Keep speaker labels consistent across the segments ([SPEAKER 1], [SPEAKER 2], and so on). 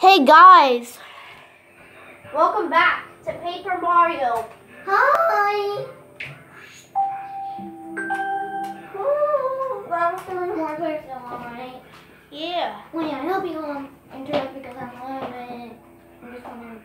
[SPEAKER 1] Hey guys, welcome back to Paper Mario.
[SPEAKER 2] Hi! That was feeling more personal, alright?
[SPEAKER 1] Yeah.
[SPEAKER 2] Well, yeah, I hope you won't interrupt because I'm loving it. I'm just gonna...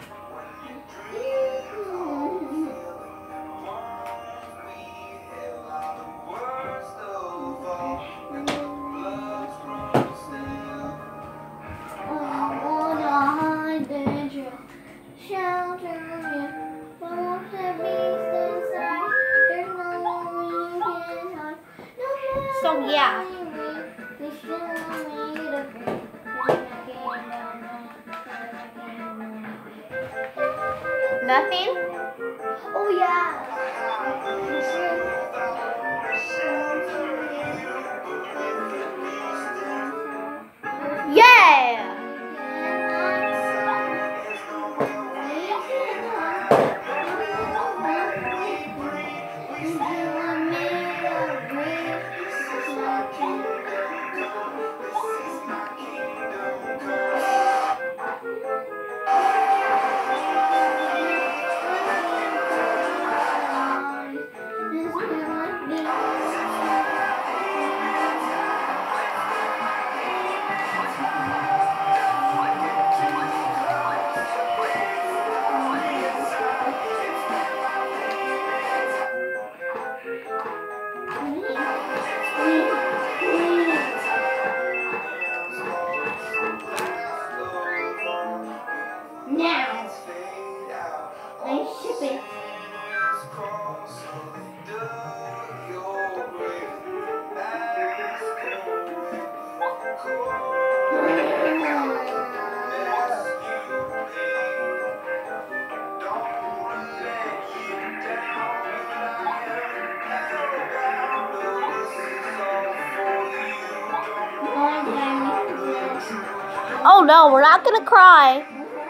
[SPEAKER 1] So yeah. Nothing?
[SPEAKER 2] Oh yeah.
[SPEAKER 1] Yeah.
[SPEAKER 2] Now, I ship it.
[SPEAKER 1] Oh no, we're not gonna cry.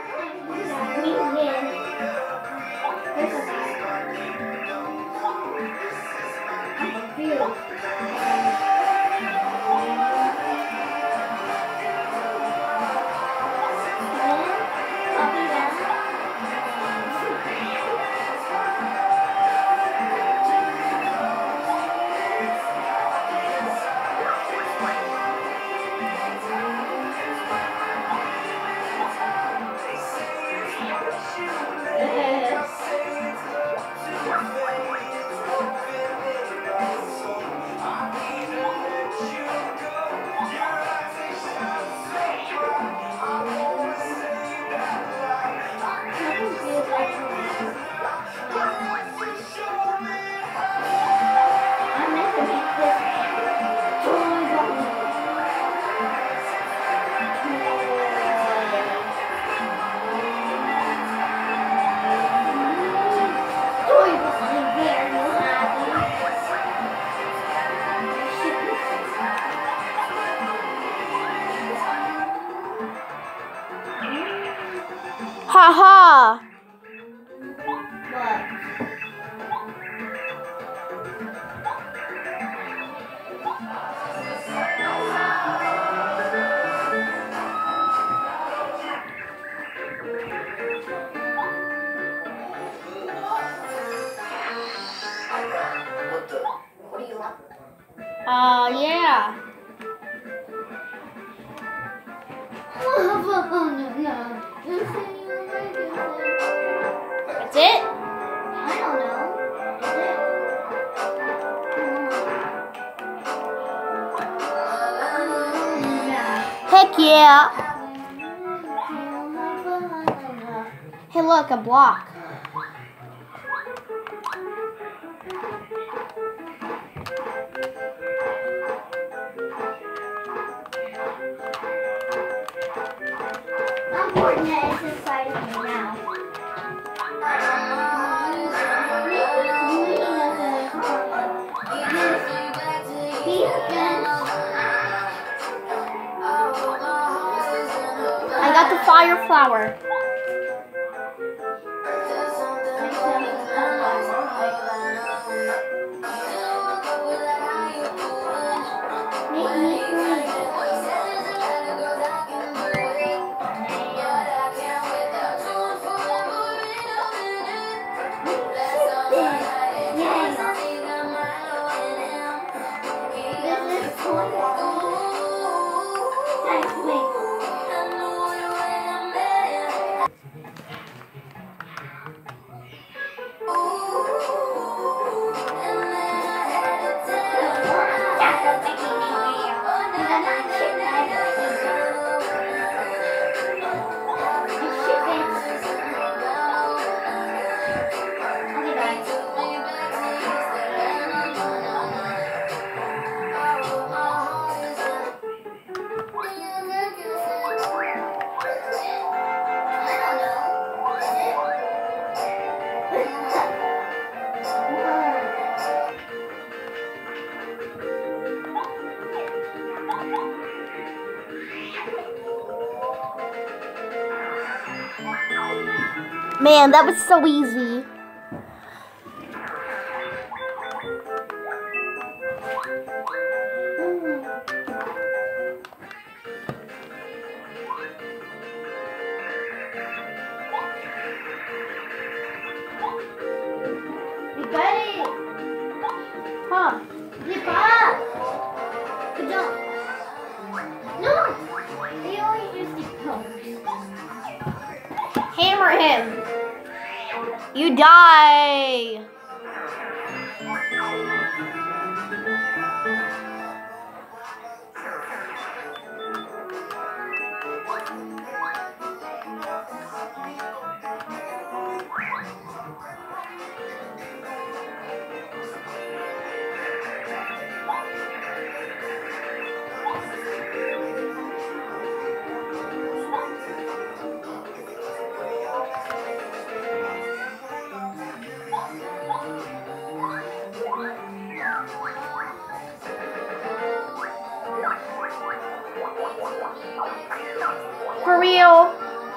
[SPEAKER 1] Haha. Yeah. That's it?
[SPEAKER 2] I don't know.
[SPEAKER 1] Heck yeah. Hey look, a block.
[SPEAKER 2] How important that is inside of me now.
[SPEAKER 1] I got the fire flower. Man, that was so easy.
[SPEAKER 2] You got it. Huh? You got it. Good job. No. They always use the pose.
[SPEAKER 1] Hammer him. You die. For real.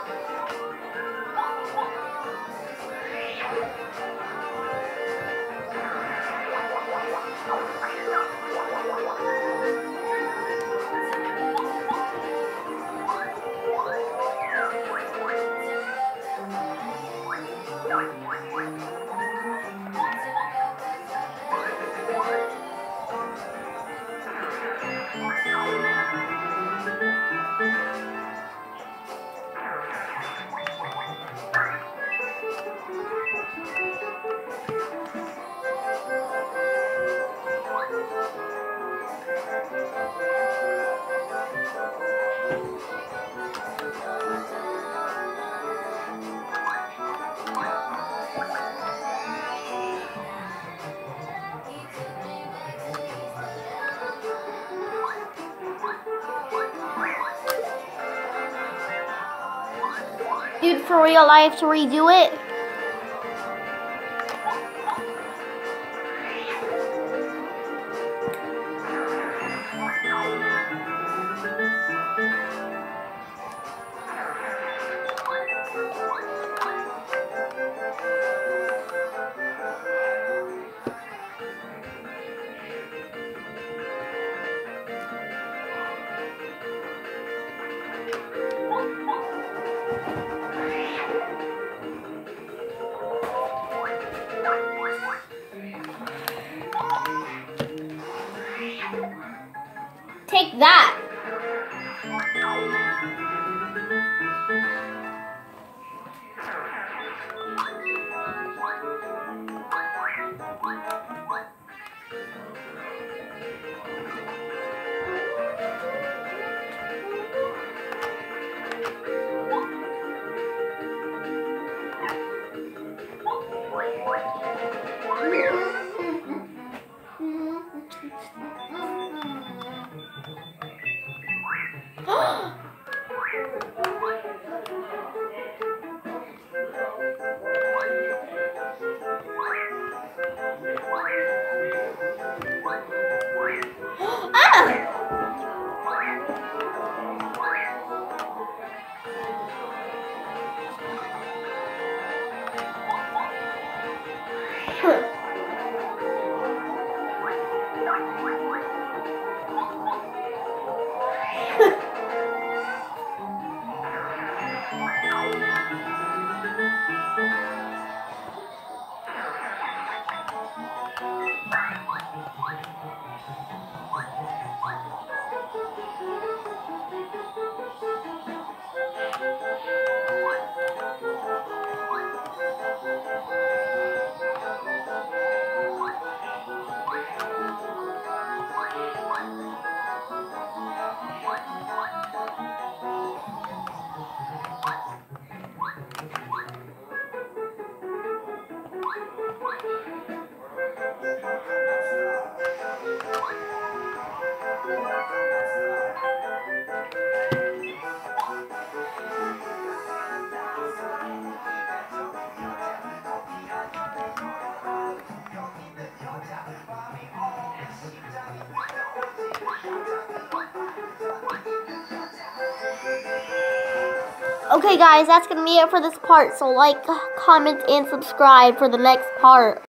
[SPEAKER 1] Dude, for real, I have to redo it. Okay, guys, that's going to be it for this part. So like, comment, and subscribe for the next part.